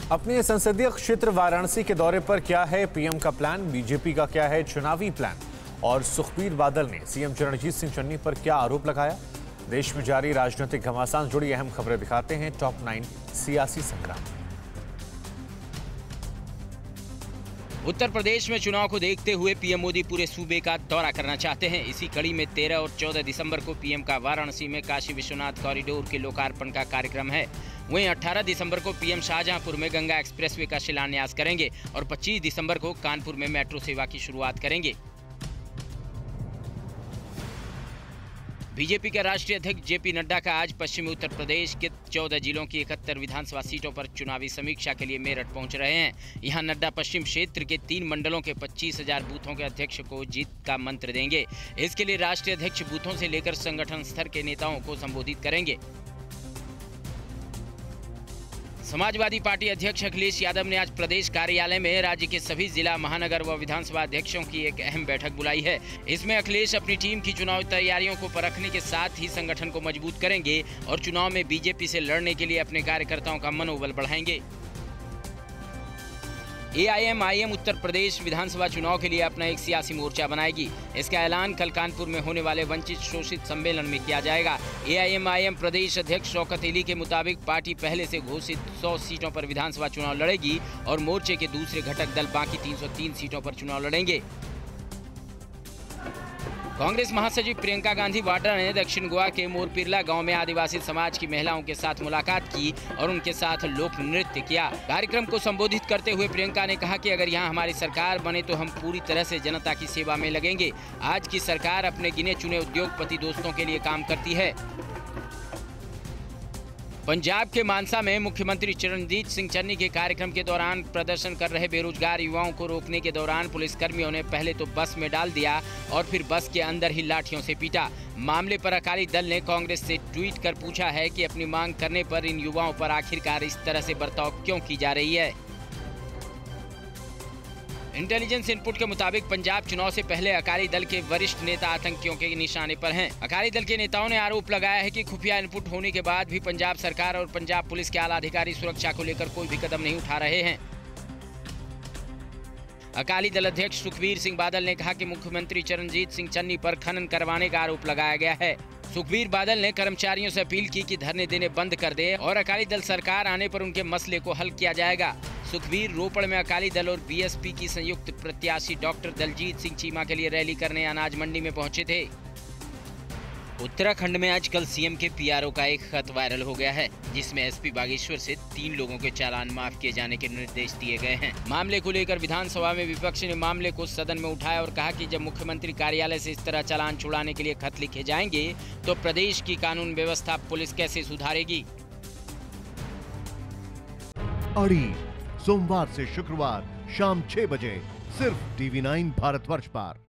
अपने संसदीय क्षेत्र वाराणसी के दौरे पर क्या है पीएम का प्लान, बीजेपी का क्या है चुनावी प्लान और सुखबीर बादल ने सीएम चरणजीत सिंह चन्नी पर क्या आरोप लगाया। देश में जारी राजनीतिक घमासान जुड़ी अहम खबरें दिखाते हैं टॉप 9 सियासी संग्राम। उत्तर प्रदेश में चुनाव को देखते हुए पीएम मोदी पूरे सूबे का दौरा करना चाहते हैं। इसी कड़ी में 13 और 14 दिसंबर को पीएम का वाराणसी में काशी विश्वनाथ कॉरिडोर के लोकार्पण का कार्यक्रम है। वहीं 18 दिसंबर को पीएम शाहजहांपुर में गंगा एक्सप्रेसवे का शिलान्यास करेंगे और 25 दिसंबर को कानपुर में मेट्रो सेवा की शुरुआत करेंगे। बीजेपी के राष्ट्रीय अध्यक्ष जेपी नड्डा का आज पश्चिमी उत्तर प्रदेश के 14 जिलों की 71 विधानसभा सीटों पर चुनावी समीक्षा के लिए मेरठ पहुंच रहे हैं। यहां नड्डा पश्चिम क्षेत्र के 3 मंडलों के 25,000 बूथों के अध्यक्ष को जीत का मंत्र देंगे। इसके लिए राष्ट्रीय अध्यक्ष बूथों से लेकर संगठन स्तर के नेताओं को संबोधित करेंगे। समाजवादी पार्टी अध्यक्ष अखिलेश यादव ने आज प्रदेश कार्यालय में राज्य के सभी जिला, महानगर व विधानसभा अध्यक्षों की एक अहम बैठक बुलाई है। इसमें अखिलेश अपनी टीम की चुनावी तैयारियों को परखने के साथ ही संगठन को मजबूत करेंगे और चुनाव में बीजेपी से लड़ने के लिए अपने कार्यकर्ताओं का मनोबल बढ़ाएंगे। एआईएमआईएम उत्तर प्रदेश विधानसभा चुनाव के लिए अपना एक सियासी मोर्चा बनाएगी। इसका ऐलान कल कानपुर में होने वाले वंचित शोषित सम्मेलन में किया जाएगा। एआईएमआईएम प्रदेश अध्यक्ष शौकत अली के मुताबिक पार्टी पहले से घोषित 100 सीटों पर विधानसभा चुनाव लड़ेगी और मोर्चे के दूसरे घटक दल बाकी 303 सीटों पर चुनाव लड़ेंगे। कांग्रेस महासचिव प्रियंका गांधी वाड्रा ने दक्षिण गोवा के मोरपिरला गांव में आदिवासी समाज की महिलाओं के साथ मुलाकात की और उनके साथ लोक नृत्य किया। कार्यक्रम को संबोधित करते हुए प्रियंका ने कहा कि अगर यहां हमारी सरकार बने तो हम पूरी तरह से जनता की सेवा में लगेंगे। आज की सरकार अपने गिने चुने उद्योगपति दोस्तों के लिए काम करती है। पंजाब के मानसा में मुख्यमंत्री चरणजीत सिंह चन्नी के कार्यक्रम के दौरान प्रदर्शन कर रहे बेरोजगार युवाओं को रोकने के दौरान पुलिसकर्मियों ने पहले तो बस में डाल दिया और फिर बस के अंदर ही लाठियों से पीटा। मामले पर अकाली दल ने कांग्रेस से ट्वीट कर पूछा है कि अपनी मांग करने पर इन युवाओं पर आखिरकार इस तरह से बर्ताव क्यों की जा रही है। इंटेलिजेंस इनपुट के मुताबिक पंजाब चुनाव से पहले अकाली दल के वरिष्ठ नेता आतंकियों के निशाने पर हैं। अकाली दल के नेताओं ने आरोप लगाया है कि खुफिया इनपुट होने के बाद भी पंजाब सरकार और पंजाब पुलिस के आला अधिकारी सुरक्षा को लेकर कोई भी कदम नहीं उठा रहे हैं। अकाली दल अध्यक्ष सुखबीर सिंह बादल ने कहा कि मुख्यमंत्री चरणजीत सिंह चन्नी पर खनन करवाने का आरोप लगाया गया है। सुखबीर बादल ने कर्मचारियों से अपील की कि धरने देने बंद कर दें और अकाली दल सरकार आने पर उनके मसले को हल किया जाएगा। सुखबीर रोपड़ में अकाली दल और बीएसपी की संयुक्त प्रत्याशी डॉक्टर दलजीत सिंह चीमा के लिए रैली करने अनाज मंडी में पहुंचे थे। उत्तराखंड में आजकल सीएम के पीआरओ का एक खत वायरल हो गया है, जिसमें एसपी बागेश्वर से 3 लोगों के चालान माफ किए जाने के निर्देश दिए गए हैं। मामले को लेकर विधानसभा में विपक्ष ने मामले को सदन में उठाया और कहा कि जब मुख्यमंत्री कार्यालय से इस तरह चालान छुड़ाने के लिए खत लिखे जाएंगे तो प्रदेश की कानून व्यवस्था पुलिस कैसे सुधारेगी। अड़ी सोमवार से शुक्रवार शाम 6 बजे सिर्फ TV9 भारतवर्ष पर।